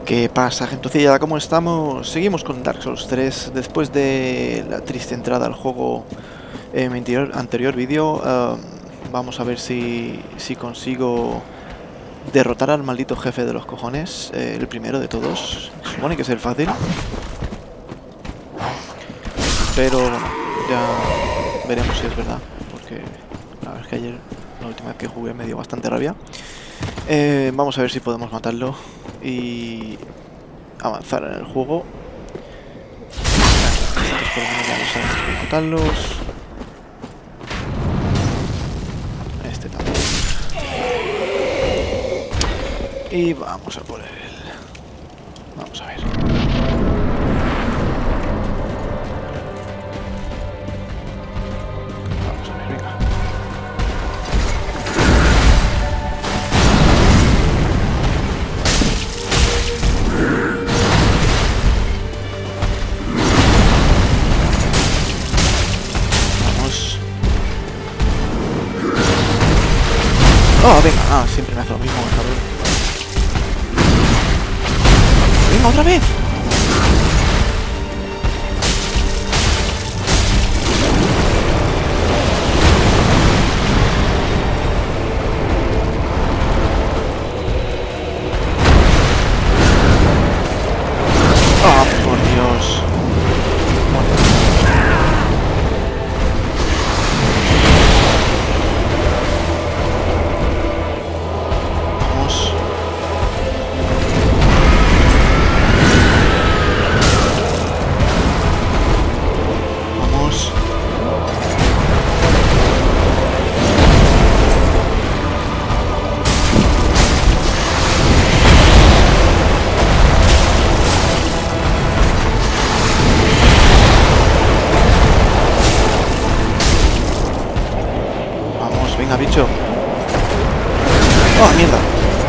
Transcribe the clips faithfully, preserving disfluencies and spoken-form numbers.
¿Qué pasa, gentucilla? ¿Cómo estamos? Seguimos con Dark Souls tres. Después de la triste entrada al juego en mi anterior, anterior vídeo, uh, vamos a ver si, si consigo derrotar al maldito jefe de los cojones, eh, el primero de todos. Supone que es el fácil. Pero bueno, ya veremos si es verdad, porque la verdad es que ayer, la última vez que jugué, me dio bastante rabia. Eh, vamos a ver si podemos matarlo y avanzar en el juego. Estos por lo menos ya no sabemos cómo matarlos. Este también. Y vamos a por él. Vamos a ver. Vamos a ver, venga. Oh, venga, ah, siempre me hace lo mismo, cabrón. ¡Venga, otra vez! ¡Oh, por Dios! Venga, bicho. ¡Oh, mierda!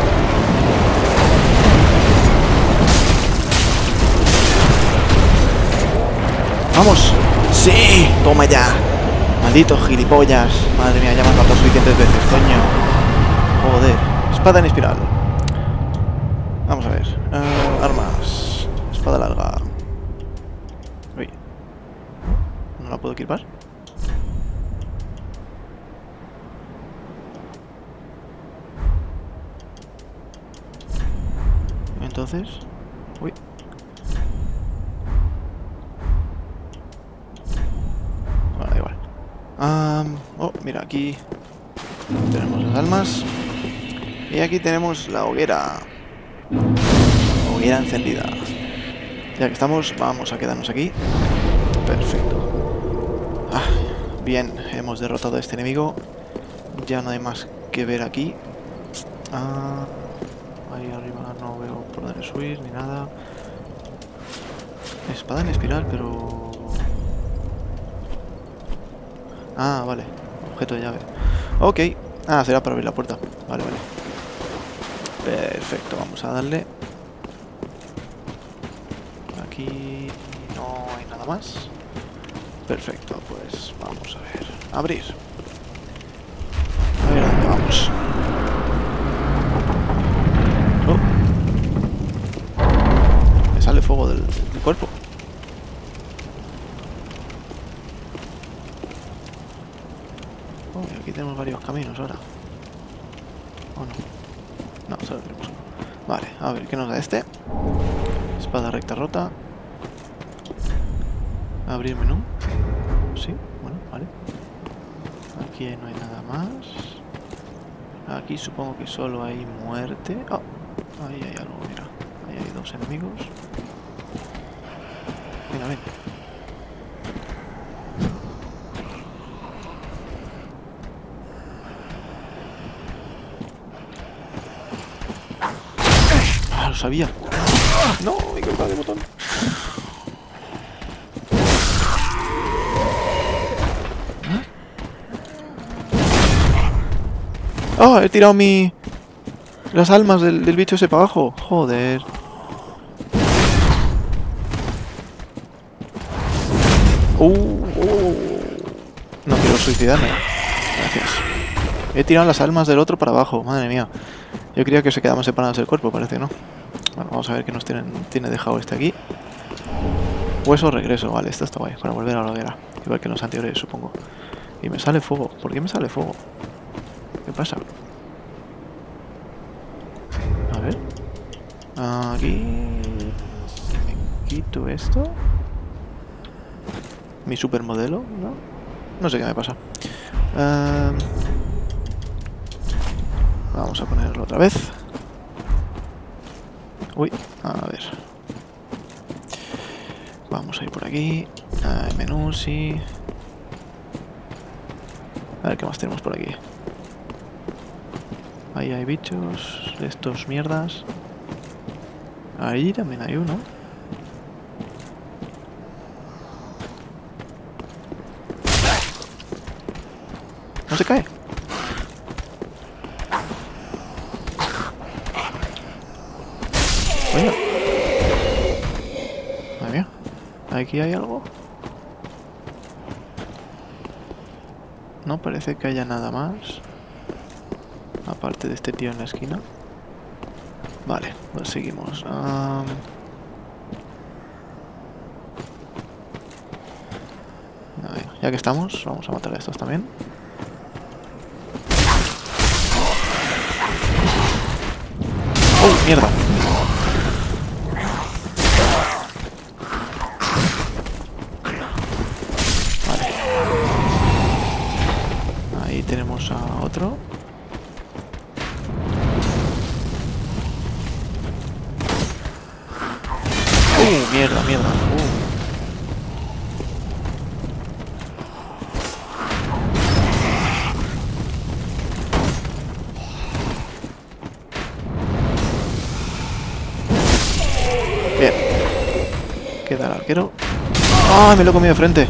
¡Vamos! ¡Sí! ¡Toma ya! ¡Malditos gilipollas! Madre mía, ya me han matado suficientes veces, coño. Joder. Espada en espiral. Vamos a ver. Uh, armas. Espada larga. Uy. ¿No la puedo equipar? Entonces, uy. Bueno, da igual. Um, oh, mira, aquí tenemos las almas. Y aquí tenemos la hoguera. Hoguera encendida. Ya que estamos, vamos a quedarnos aquí. Perfecto. Ah, bien, hemos derrotado a este enemigo. Ya no hay más que ver aquí. Ah... Ahí arriba no veo por dónde subir ni nada. Espada en espiral, pero... Ah, vale. Objeto de llave. Ok. Ah, será para abrir la puerta. Vale, vale. Perfecto, vamos a darle. Aquí no hay nada más. Perfecto, pues vamos a ver. Abrir. A ver dónde vamos. Sale fuego del, del cuerpo. Oh, y aquí tenemos varios caminos ahora. ¿O no? No, solo tenemos uno. Vale, a ver, ¿qué nos da este? Espada recta rota. Abrir menú. Sí, bueno, vale. Aquí no hay nada más. Aquí supongo que solo hay muerte. Oh, ahí hay algo, mira. Ahí hay dos enemigos. Venga, ven. Ah, lo sabía. No, me equivocado de botón. Oh, he tirado mi... las almas del, del bicho ese para abajo. Joder. Uh, uh, no quiero suicidarme. Gracias. He tirado las almas del otro para abajo. Madre mía. Yo creía que se quedaban separadas del cuerpo, parece, ¿no? Bueno, vamos a ver qué nos tienen, tiene dejado este aquí. Hueso regreso, vale, esto está guay, para volver a la hoguera. Igual que en los anteriores, supongo. Y me sale fuego. ¿Por qué me sale fuego? ¿Qué pasa? A ver. Aquí... quito esto. Mi supermodelo, ¿no? No sé qué me pasa. Uh... Vamos a ponerlo otra vez. Uy, a ver. Vamos a ir por aquí. Ah, menú, sí. A ver qué más tenemos por aquí. Ahí hay bichos de estos mierdas. Ahí también hay uno. No se cae. Oye. Madre mía. ¿Aquí hay algo? No parece que haya nada más. Aparte de este tío en la esquina. Vale, pues seguimos. Um... A ver, ya que estamos, vamos a matar a estos también. ¡Oh, mierda! Vale. Ahí tenemos a otro. ¡Uh, mierda, mierda! Uh. Bien. Queda el arquero. ¡Ah! Me lo he comido de frente.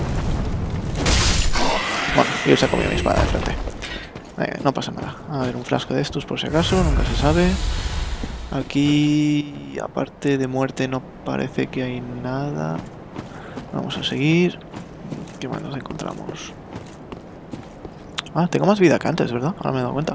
Bueno, yo se ha comido mi espada de frente. Eh, no pasa nada. A ver, un frasco de estos por si acaso, nunca se sabe. Aquí, aparte de muerte, no parece que hay nada. Vamos a seguir. ¿Qué más nos encontramos? Ah, tengo más vida que antes, ¿verdad? Ahora me he dado cuenta.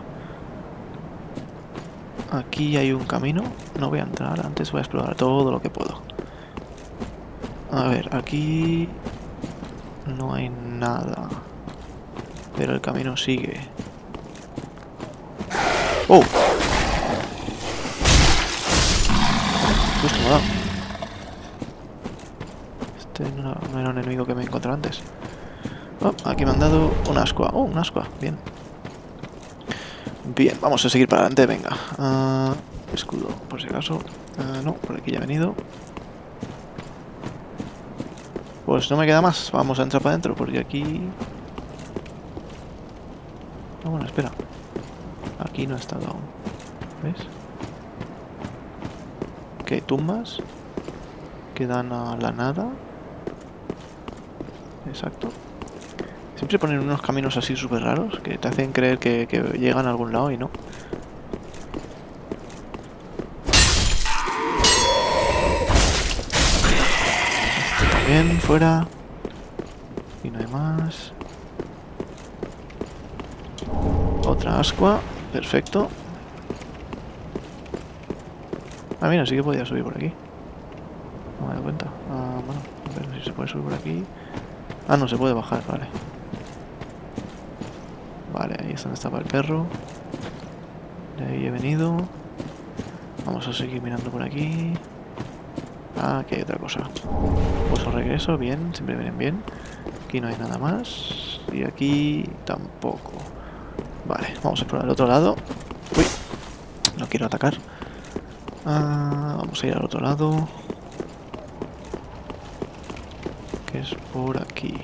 Aquí hay un camino. No voy a entrar, antes voy a explorar todo lo que puedo. A ver, aquí no hay nada. Pero el camino sigue. ¡Oh! Justo me ha dado. Este no era, no era un enemigo que me encontré antes. Oh, aquí me han dado un ascua. Oh, un ascua. Bien. Bien, vamos a seguir para adelante. Venga. Uh, escudo, por si acaso. Uh, no, por aquí ya he venido. Pues no me queda más. Vamos a entrar para adentro porque aquí... Oh, bueno, espera. Aquí no he estado aún. ¿Ves? Que hay tumbas que dan a la nada. Exacto. Siempre ponen unos caminos así súper raros que te hacen creer que, que llegan a algún lado y no. Este también, fuera. Y no hay más. Otra ascua. Perfecto. Ah, mira, sí que podía subir por aquí. No me he dado cuenta. Ah, bueno, a ver si se puede subir por aquí. Ah, no, se puede bajar, vale. Vale, ahí es donde estaba el perro. De ahí he venido. Vamos a seguir mirando por aquí. Ah, aquí hay otra cosa. Pues regreso, bien, siempre vienen bien. Aquí no hay nada más. Y aquí tampoco. Vale, vamos a explorar el otro lado. Uy, no quiero atacar. Ah, vamos a ir al otro lado. Que es por aquí.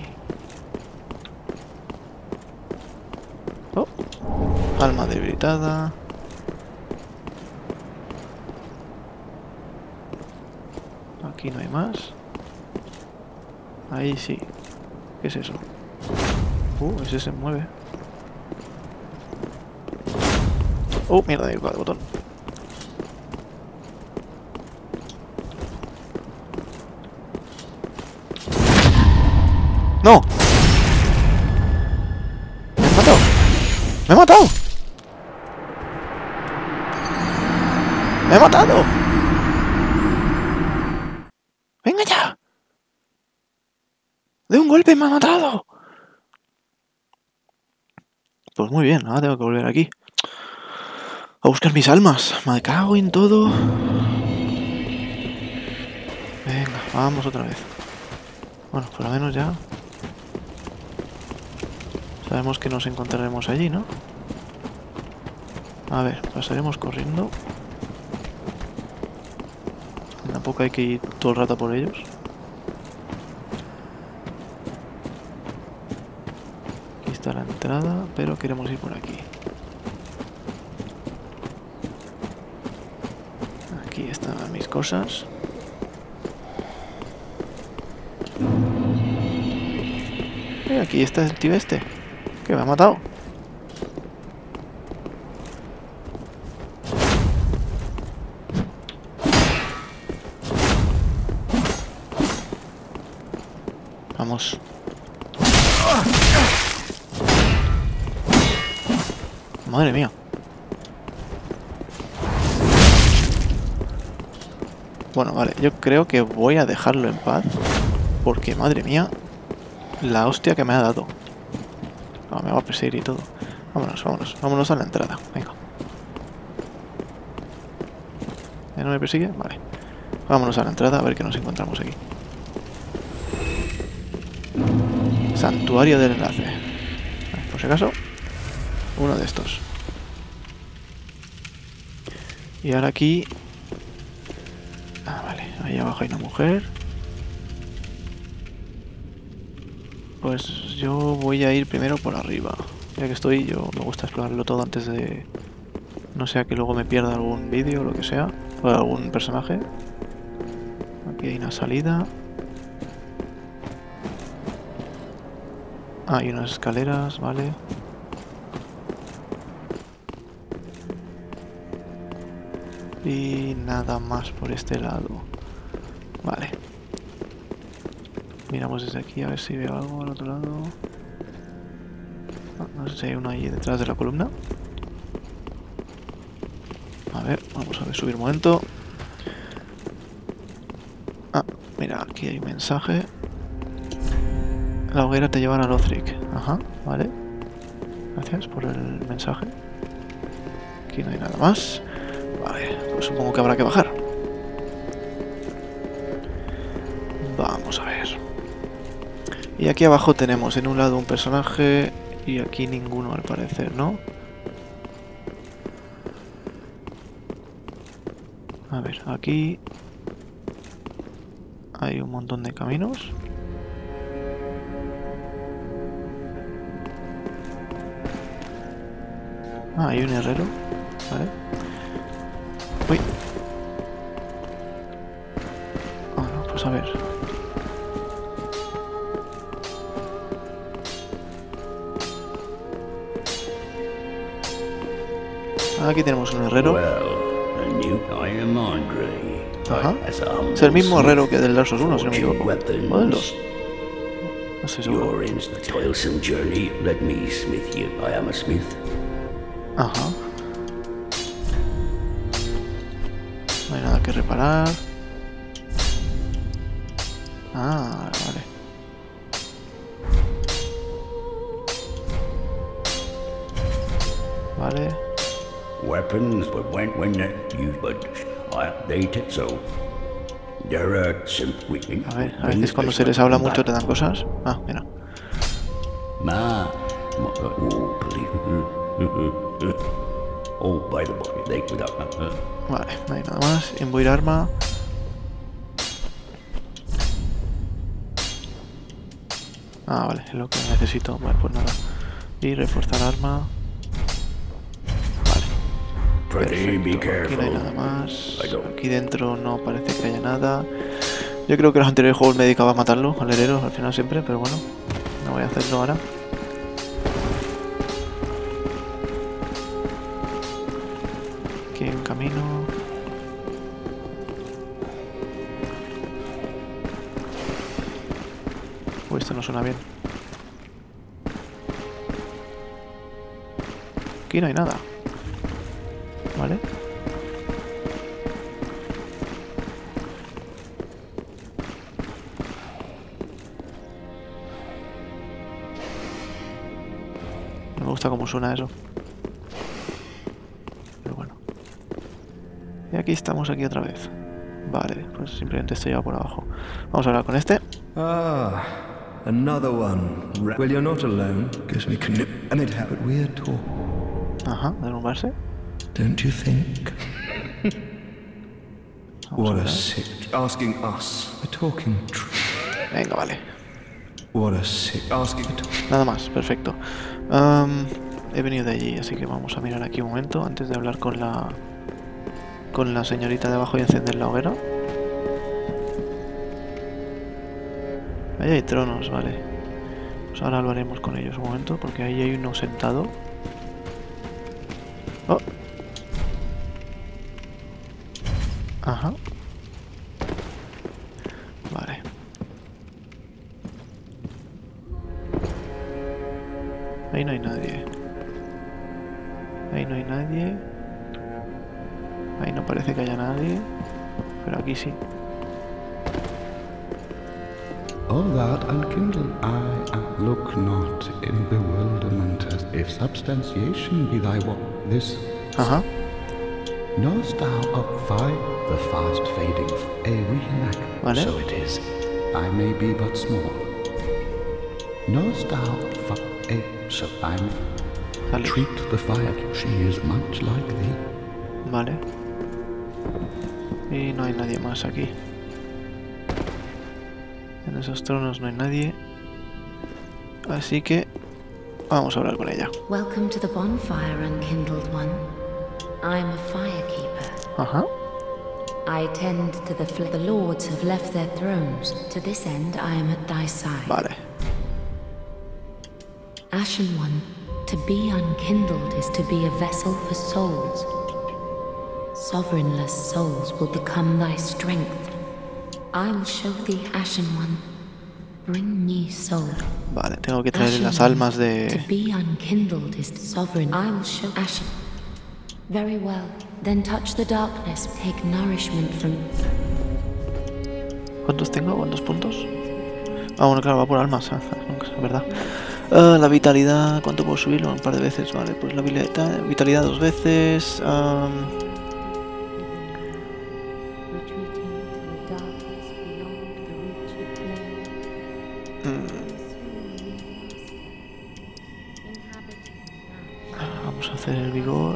Oh, alma debilitada. Aquí no hay más. Ahí sí. ¿Qué es eso? Uh, ese se mueve. Oh, mierda, ahí va el botón. ¡No! ¡Me he matado! ¡Me he matado! ¡Me he matado! ¡Venga ya! ¡De un golpe me ha matado! Pues muy bien, ahora tengo que volver aquí. A buscar mis almas. Me cago en todo. Venga, vamos otra vez. Bueno, por lo menos ya... sabemos que nos encontraremos allí, ¿no? A ver, pasaremos corriendo. Tampoco hay que ir todo el rato por ellos. Aquí está la entrada, pero queremos ir por aquí. Aquí están mis cosas. Y aquí está el tío este, que me ha matado. Vamos. Madre mía. Bueno, vale, yo creo que voy a dejarlo en paz. Porque, madre mía, la hostia que me ha dado. No, me va a perseguir y todo. Vámonos, vámonos, vámonos a la entrada. Venga. ¿Ya no me persigue? Vale. Vámonos a la entrada a ver qué nos encontramos aquí. Santuario del enlace. Por si acaso, uno de estos. Y ahora aquí... ah, vale. Ahí abajo hay una mujer. Pues yo voy a ir primero por arriba. Ya que estoy, yo me gusta explorarlo todo antes de... no sea que luego me pierda algún vídeo o lo que sea. O algún personaje. Aquí hay una salida. Ah, hay unas escaleras, vale. Y nada más por este lado. Vale. Miramos desde aquí a ver si veo algo al otro lado. No, no sé si hay uno ahí detrás de la columna. A ver, vamos a ver, subir un momento. Ah, mira, aquí hay un mensaje. La hoguera te llevará a Lothric. Ajá, vale. Gracias por el mensaje. Aquí no hay nada más. Vale, pues supongo que habrá que bajar. Vamos a ver. Y aquí abajo tenemos en un lado un personaje y aquí ninguno al parecer, ¿no? A ver, aquí hay un montón de caminos. Ah, hay un herrero, vale. Uy. Ah, no, pues a ver. Aquí tenemos un herrero. Ajá. Es el mismo herrero que del Dark Souls uno, si no me equivoco. ¿O del dos? No sé seguro. Ajá. No hay nada que reparar. Ah, vale. Vale. Weapons, but when when they use, but I update it so there are simply. A ver, a veces cuando se les habla mucho te dan cosas. Ah, mira. Ma, oh, please. Oh, by the way, they without. Vale, no hay nada más. Imbuir arma. Ah, vale, es lo que necesito. Vale, pues nada. Y reforzar arma. Perfecto. Aquí no hay nada más. Aquí dentro no parece que haya nada. Yo creo que los anteriores juegos me dedicaba a matarlo, al herrero, al final siempre, pero bueno, no voy a hacerlo ahora. Aquí hay un camino. Uy, esto no suena bien. Aquí no hay nada. ¿Vale? gusta cómo suena eso. Pero bueno. Y aquí estamos, aquí otra vez. Vale, pues simplemente estoy ya por abajo. Vamos a hablar con este. Ah, another one. Well, you're not alone. Gives me con- and it happened. We're talking. Ajá, derrumbarse. Don't you think? Vamos What a a ver. sick. Asking us. We're talking truth. Venga, vale. What a sick. Asking. Nada más, perfecto. Am, he venido de allí, así que vamos a mirar aquí un momento antes de hablar con la con la señorita de abajo y encender la hoguera. Ahí hay tronos, vale. Pues ahora lo haremos con ellos un momento, porque ahí hay uno sentado. Oh. Ajá. Vale. Ahí no hay nadie. Ahí no hay nadie. Ahí no parece que haya nadie. Pero aquí sí. All that unkindled I and look not in bewilderment as if substantiation be thy what this Ajá. knowest thou of fire the fast fading a reenact Vale. so it is I may be but small knowest thou fi- a so I may Sale. treat the fire she is much like thee. Vale. Y no hay nadie más aquí. En esos tronos no hay nadie. Así que vamos a hablar con ella. Welcome to the bonfire, unkindled one. I'm a firekeeper. Ajá. I tend to the fl- The lords have left their thrones. To this end, I am at thy side. Vale. Ashen one, to be unkindled is to be a vessel for souls. Sovereignless souls will become thy strength. I will show thee, Ashen one. Bring me soul. Vale, tengo que traer Ashen las one, almas To de... be unkindled is sovereign. I will show Ashen. Very well. Then touch the darkness. Take nourishment from. ¿Cuántos tengo? ¿Cuántos puntos? Ah, bueno, claro, va por almas. Es verdad. Ah, la vitalidad, ¿cuánto puedo subirlo? Un par de veces, vale. Pues la vitalidad, vitalidad dos veces. Um, vamos a hacer el vigor.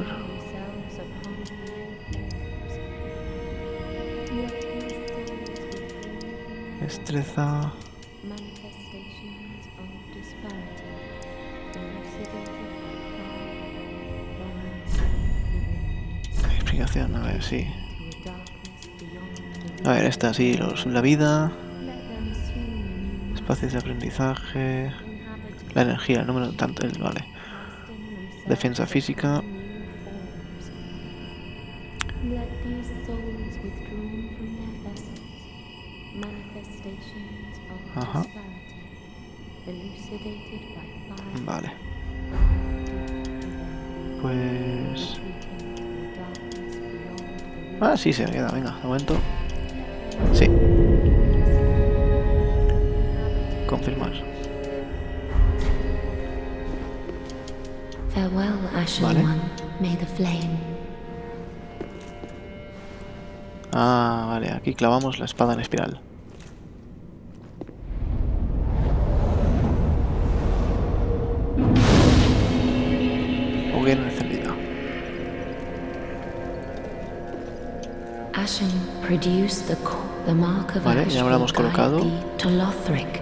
Destreza. Explicación, a ver, sí. A ver, esta sí, los, la vida. Espacios de aprendizaje. La energía, el número tanto, el, vale. Defensa física. Ajá. Vale. Pues... Ah, sí, se me queda, venga, de momento. Sí. Confirmar. Farewell, Ashen Vale. one. May the flame. Ah, vale, aquí clavamos la espada en espiral. Hoguera encendida. Ashen produce the co- the mark of Vale, ash ya lo hemos will guide colocado. thee to Lothric.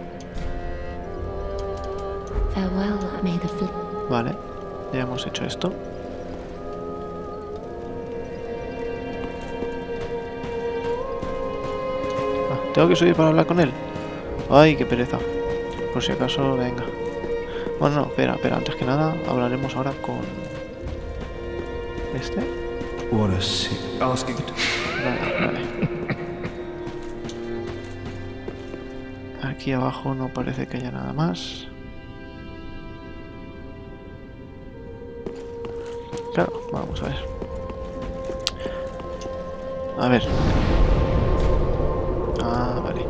Farewell, may the fl- Vale, ya hemos hecho esto. Ah, tengo que subir para hablar con él. Ay, qué pereza. Por si acaso, venga. Bueno, no, espera, espera, antes que nada hablaremos ahora con... ¿Este? What a sick. Asking. Vale, vale. Aquí abajo no parece que haya nada más. Claro, vamos a ver. A ver. Ah, vale.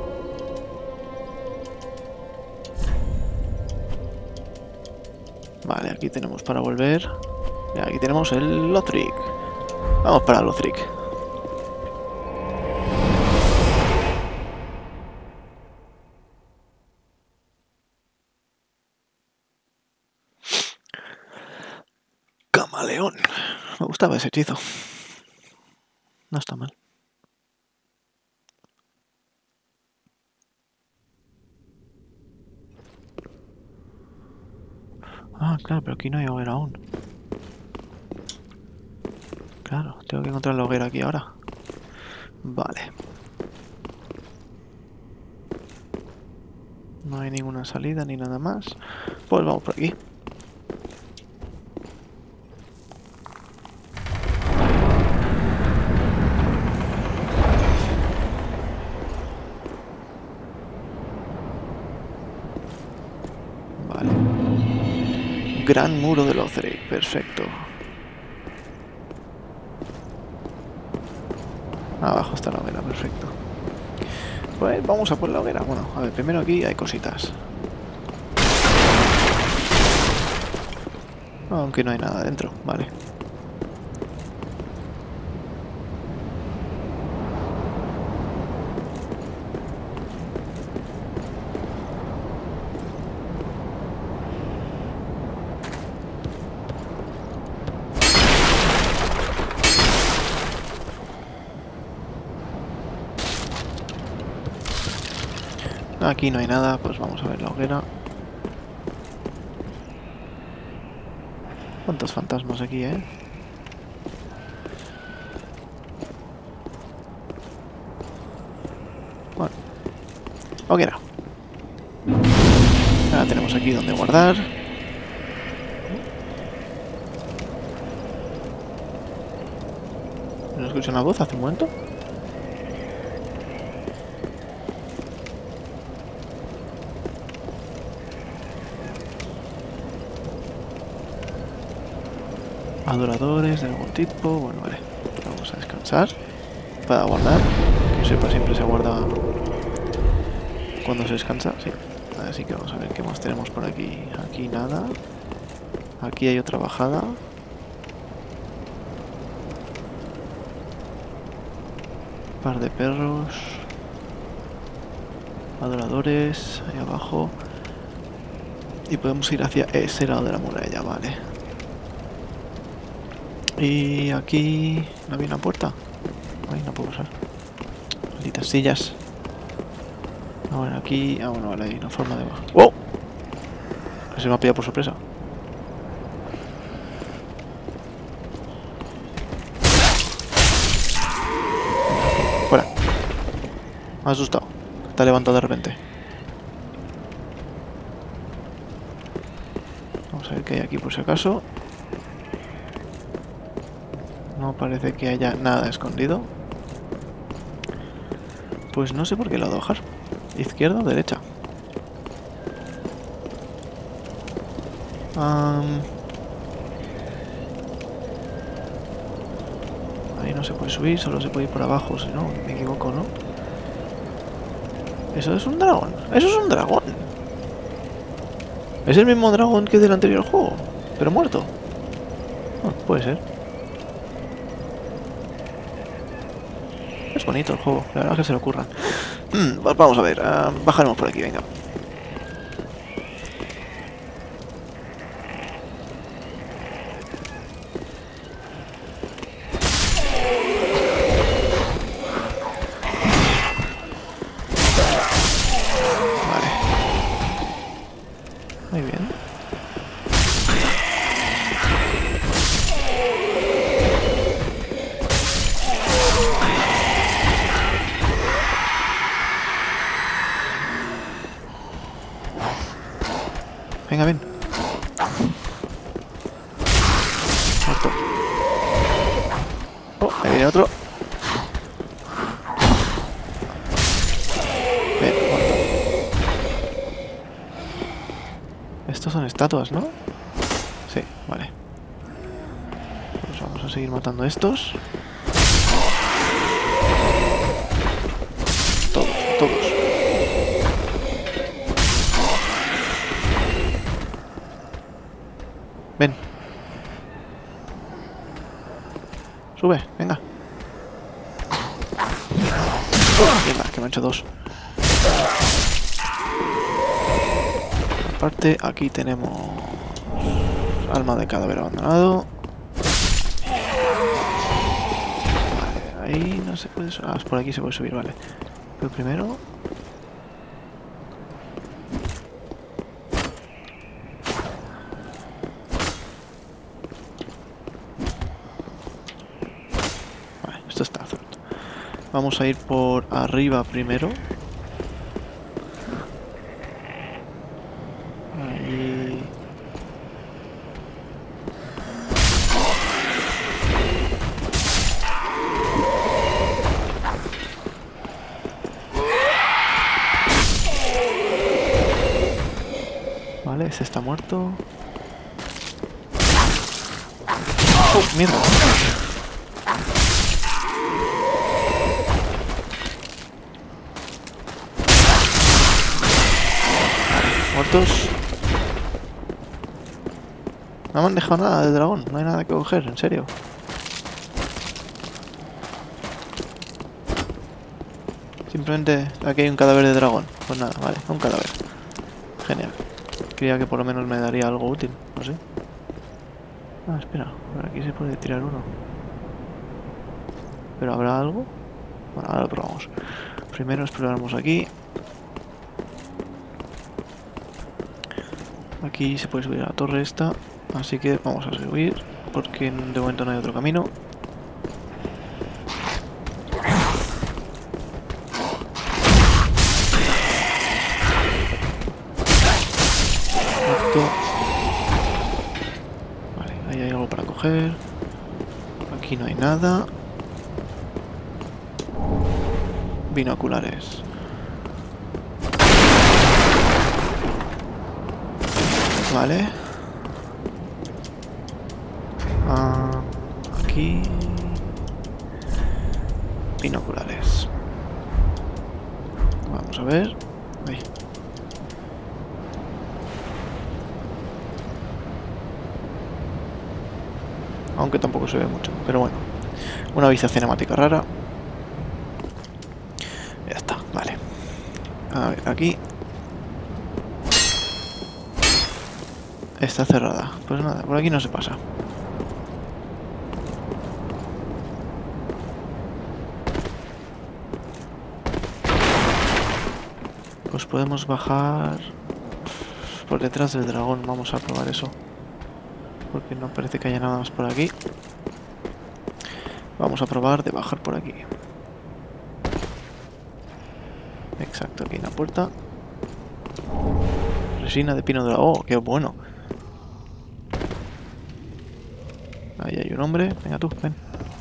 Vale. aquí tenemos para volver. Y aquí tenemos el Lothric. Vamos para Lothric. Camaleón. Me gustaba ese hechizo. No está mal. Ah, claro, pero aquí no hay hoguera aún. Claro, tengo que encontrar la hoguera aquí ahora. Vale. No hay ninguna salida ni nada más. Pues vamos por aquí. Vale. Gran muro de Lothric, perfecto. Abajo está la hoguera, perfecto. Pues vamos a por la hoguera. Bueno, a ver, primero aquí hay cositas. Aunque no hay nada dentro, vale. Aquí no hay nada, pues vamos a ver la hoguera. ¿Cuántos fantasmas aquí, eh? Bueno. Hoguera. Ahora tenemos aquí donde guardar. ¿No escuché una voz hace un momento? Adoradores de algún tipo. Bueno, vale. Vamos a descansar para guardar. Que yo sepa, siempre se guarda cuando se descansa. Sí. Así que vamos a ver qué más tenemos por aquí. Aquí nada. Aquí hay otra bajada. Par de perros. Adoradores. Ahí abajo. Y podemos ir hacia ese lado de la muralla, vale. Y aquí no había una puerta. Ay, no puedo usar. Malditas sillas. Ah, bueno, aquí. Ah, bueno, vale, hay una forma de bajar. ¡Wow! Se me ha pillado por sorpresa. Fuera. Me ha asustado. Te ha levantado de repente. Vamos a ver qué hay aquí por si acaso. No parece que haya nada escondido. Pues no sé por qué lado bajar. ¿Izquierda o derecha? Um... Ahí no se puede subir, solo se puede ir por abajo, si no, me equivoco, ¿no? Eso es un dragón. Eso es un dragón. Es el mismo dragón que del anterior juego, pero muerto. Oh, puede ser. Es bonito el juego, la verdad es que se le ocurran. Hmm, pues vamos a ver, uh, bajaremos por aquí, venga. Vale. Muy bien. Venga, ven. Muerto. Oh, ahí viene otro. Ven, muerto. Estos son estatuas, ¿no? Sí, vale. Pues vamos a seguir matando a estos. Todos, todos. Sube, venga. Oh, mierda, que me han hecho dos. Aparte, aquí tenemos alma de cadáver abandonado. Vale, ahí no se puede subir. Ah, por aquí se puede subir, vale. Pero primero... Vale, esto está azul. Vamos a ir por arriba primero. Ahí. Vale, ese está muerto. ¡Oh, mierda! Muertos. No me han dejado nada de dragón, no hay nada que coger, en serio. Simplemente aquí hay un cadáver de dragón. Pues nada, vale, un cadáver. Genial. Creía que por lo menos me daría algo útil, no sé. Ah, espera, por aquí se puede tirar uno. ¿Pero habrá algo? Bueno, ahora lo probamos. Primero exploramos aquí. Aquí se puede subir a la torre esta, así que vamos a subir, porque de momento no hay otro camino. Perfecto. Vale, ahí hay algo para coger. Aquí no hay nada. Binoculares. Vale. Ah, aquí. Binoculares. Vamos a ver. Ahí. Aunque tampoco se ve mucho, pero bueno. Una vista cinemática rara. Ya está, vale. A ver, aquí. Está cerrada. Pues nada, por aquí no se pasa. Pues podemos bajar por detrás del dragón. Vamos a probar eso. Porque no parece que haya nada más por aquí. Vamos a probar de bajar por aquí. Exacto, aquí en la puerta. Resina de pino de la... ¡Oh, qué bueno! Ahí hay un hombre. Venga tú, ven.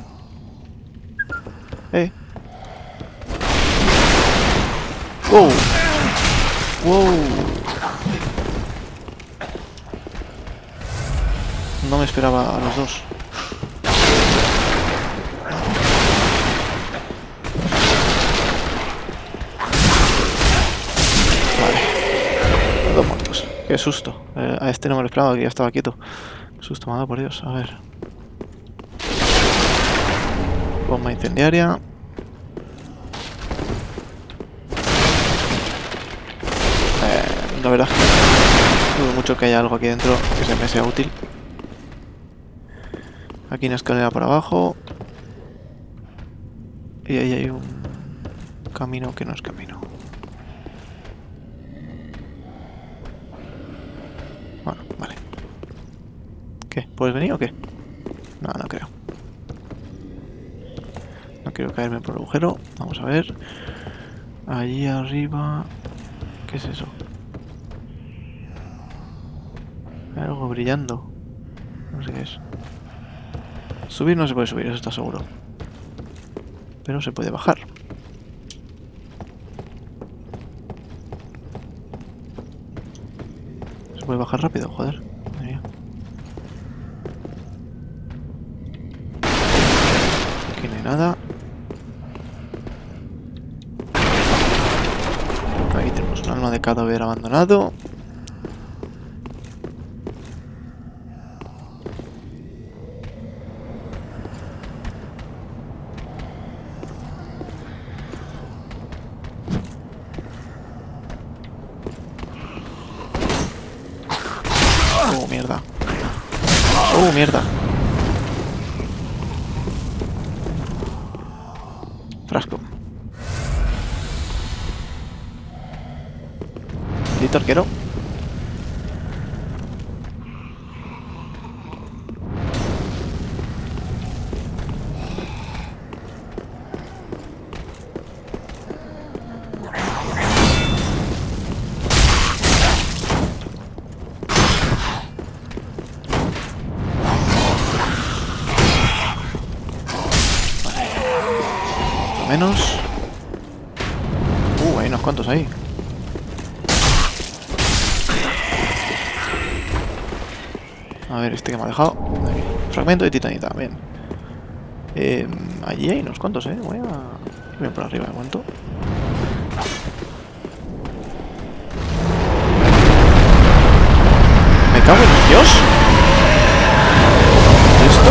¡Eh! ¡Wow! ¡Wow! No me esperaba a los dos. Vale. Dos muertos. Qué susto. Eh, a este no me lo esperaba, que ya estaba quieto. Qué susto me ha dado, por Dios. A ver. Bomba incendiaria. Eh, la verdad es que dudo mucho que haya algo aquí dentro que se me sea útil. Aquí una escalera por abajo. Y ahí hay un camino que no es camino. Bueno, vale. ¿Qué? ¿Puedes venir o qué? No, no creo. No quiero caerme por el agujero. Vamos a ver. Allí arriba... ¿Qué es eso? Hay algo brillando. No sé qué es. Subir no se puede subir, eso está seguro. Pero se puede bajar. Se puede bajar rápido, joder. Madre mía. Aquí no hay nada. Ahí tenemos un alma de cadáver abandonado. Oh, mierda. Frasco. Listo, arquero. Menos. Uh, hay unos cuantos ahí. A ver, este que me ha dejado. Aquí. Fragmento de titanita, bien. Eh, allí hay unos cuantos, eh. Voy a ir por arriba de momento. Me cago en Dios. ¿Esto?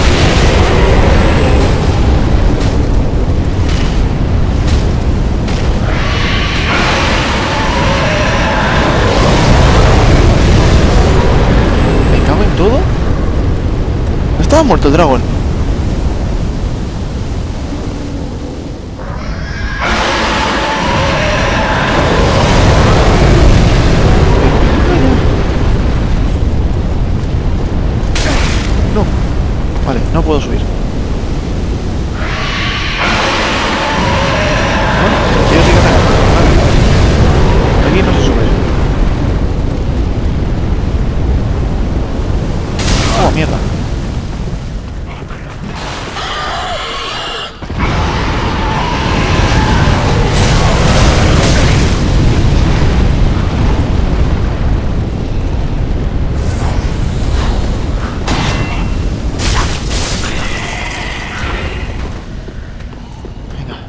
¿Todo? ¿No estaba muerto el dragón? No. Vale, no puedo subir. Bueno, yo sí que me gato. Vale. Aquí no se sube. Oh, mierda. Venga.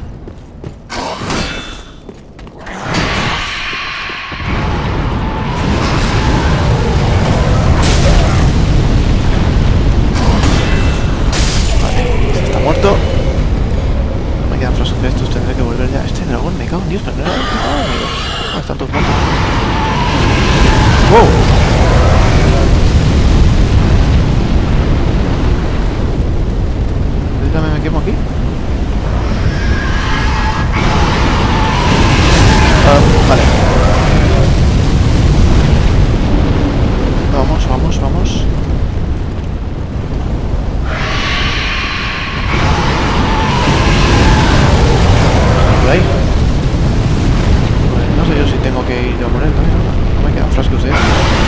Muerto. No me quedan frascos de estos, tendré que volver ya. Este dragón, me cago en Dios, pero no era un amigo. No, están todos muertos. ¡Wow! Déjame, me quemo aquí. Ah, vale. Vamos, vamos, vamos. Ahí. Pues no sé yo si tengo que ir a por él también, ¿no? No me quedan frascos de él.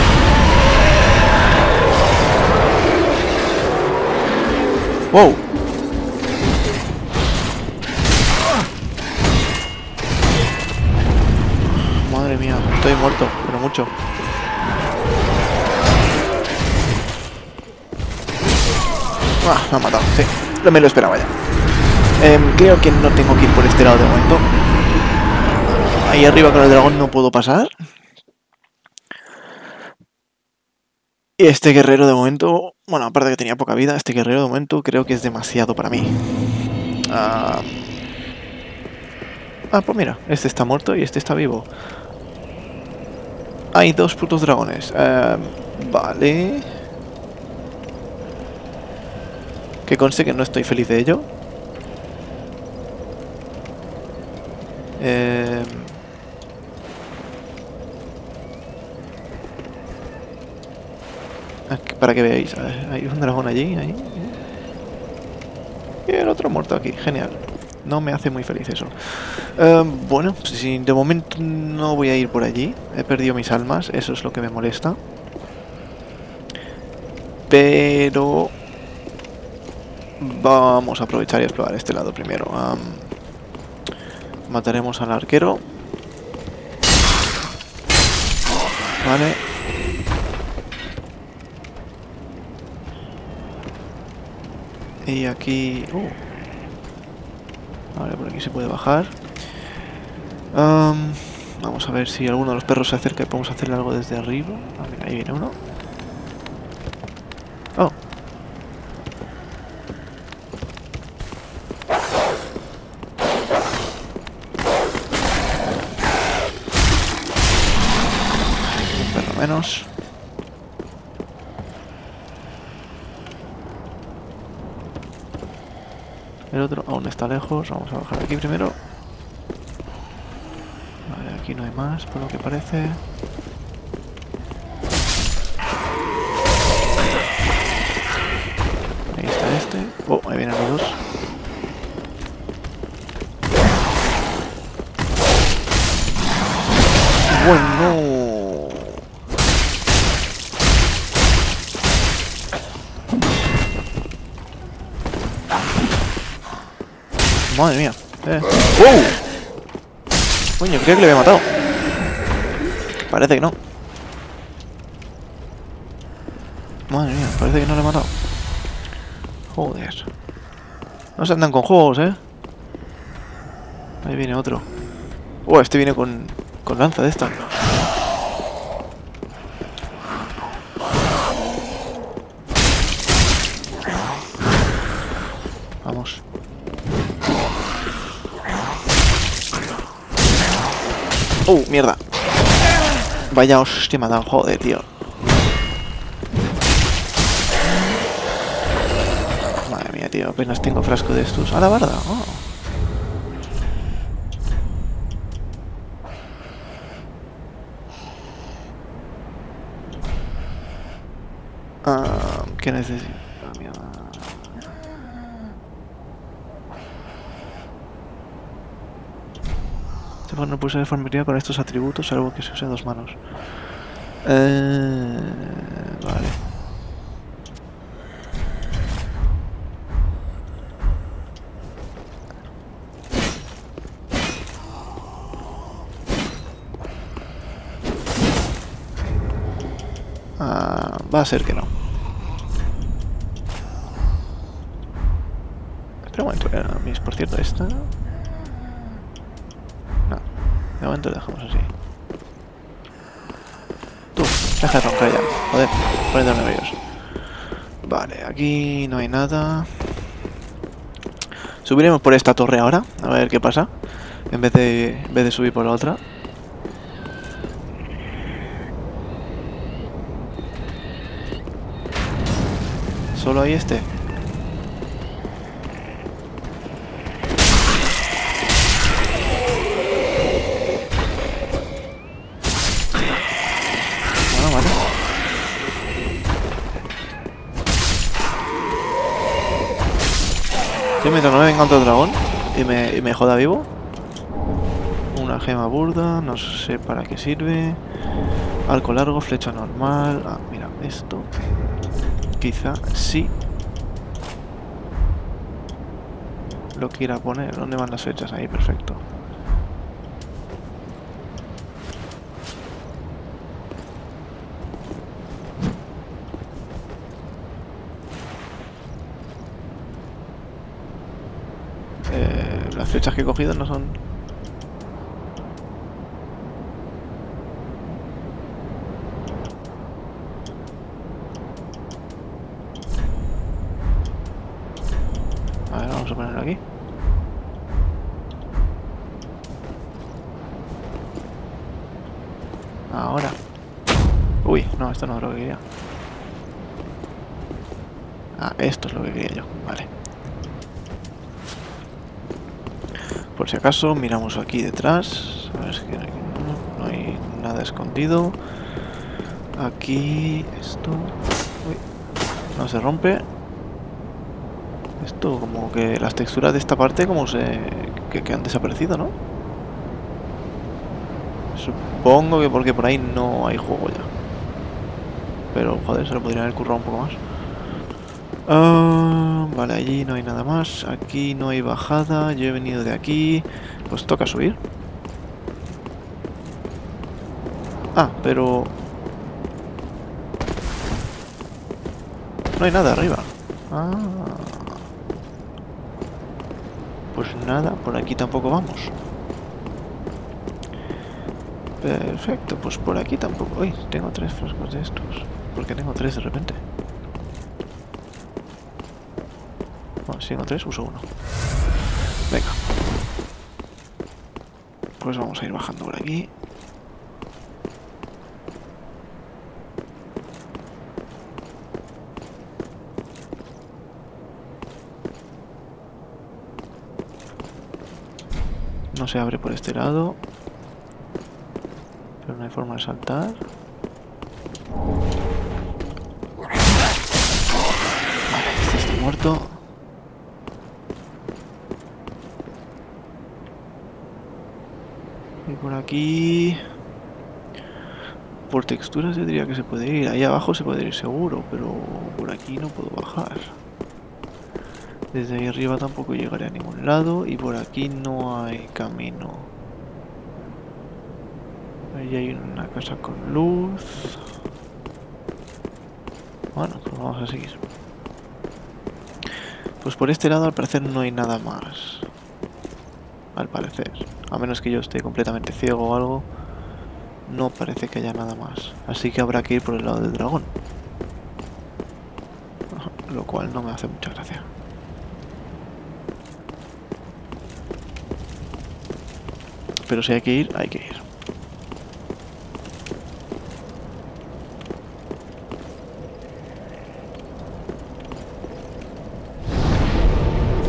¡Wow! Madre mía, estoy muerto, pero mucho. Ah, me ha matado, sí. No me lo esperaba ya. Eh, creo que no tengo que ir por este lado de momento. Ahí arriba con el dragón no puedo pasar. Y este guerrero de momento... Bueno, aparte de que tenía poca vida, este guerrero de momento creo que es demasiado para mí. Ah, ah pues mira, este está muerto y este está vivo. Hay dos putos dragones. Eh, vale. Que conste que no estoy feliz de ello. Eh... Para que veáis, hay un dragón allí, ahí. Y el otro muerto aquí, genial. No me hace muy feliz eso. Eh, bueno, si de momento no voy a ir por allí. He perdido mis almas, eso es lo que me molesta. Pero... vamos a aprovechar y explorar este lado primero. Um, mataremos al arquero. Vale. Y aquí... Uh. Vale, por aquí se puede bajar. Um, vamos a ver si alguno de los perros se acerca y podemos hacerle algo desde arriba. Ah, mira, ahí viene uno. Oh. Un perro menos. El otro aún está lejos. Vamos a bajar aquí primero. Vale, aquí no hay más, por lo que parece. Ahí está este. Oh, ahí vienen los dos. Bueno. Madre mía. Eh. ¡Wow! Coño, creía que le había matado. Parece que no. Madre mía, parece que no le he matado. Joder. No se andan con juegos, ¿eh? Ahí viene otro. Oh, este viene con, con lanza de esta. Vamos. ¡Oh, mierda! Vaya hostia me ha dado, joder, tío. Madre mía, tío, apenas tengo frasco de estos. ¡A la barda! Oh. Ah, ¿qué necesito? Ah, mierda. No puse de formería con estos atributos, algo que se use a dos manos. Eh, vale. Ah, va a ser que no. Espera un momento, eh, mis, por cierto, esta... De momento lo dejamos así. Tú, deja de roncar ya. Joder, poniendo nervioso. Vale, aquí no hay nada. Subiremos por esta torre ahora, a ver qué pasa. En vez de, en vez de subir por la otra. Solo hay este. Yo mientras no me venga otro dragón y me, y me joda vivo. Una gema burda, no sé para qué sirve. Arco largo, flecha normal. Ah, mira, esto. Quizá sí lo quiera poner. ¿Dónde van las flechas? Ahí, perfecto. Eh, las flechas que he cogido no son... A ver, vamos a ponerlo aquí. Ahora. Uy, no, esto no es lo que quería. Ah, esto es lo que quería yo. Vale. Por si acaso, miramos aquí detrás. A ver si no hay, no, no hay nada escondido. Aquí, esto... Uy, no se rompe. Esto, como que las texturas de esta parte como se... que, que han desaparecido, ¿no? Supongo que porque por ahí no hay juego ya. Pero, joder, se lo podrían haber currado un poco más. Uh, vale, allí no hay nada más. Aquí no hay bajada. Yo he venido de aquí. Pues toca subir. Ah, pero... no hay nada arriba. Ah... Pues nada, por aquí tampoco vamos. Perfecto, pues por aquí tampoco. Uy, tengo tres frascos de estos. ¿Por qué tengo tres de repente? Bueno, si tengo tres, uso uno. Venga. Pues vamos a ir bajando por aquí. No se abre por este lado. Pero no hay forma de saltar. Vale, este está muerto. Y por aquí... Por texturas yo diría que se puede ir. Ahí abajo se puede ir seguro, pero por aquí no puedo bajar. Desde ahí arriba tampoco llegaré a ningún lado y por aquí no hay camino. Ahí hay una casa con luz. Bueno, pues vamos a seguir. Pues por este lado al parecer no hay nada más. Al parecer. A menos que yo esté completamente ciego o algo. No parece que haya nada más. Así que habrá que ir por el lado del dragón. Lo cual no me hace mucha gracia. Pero si hay que ir, hay que ir.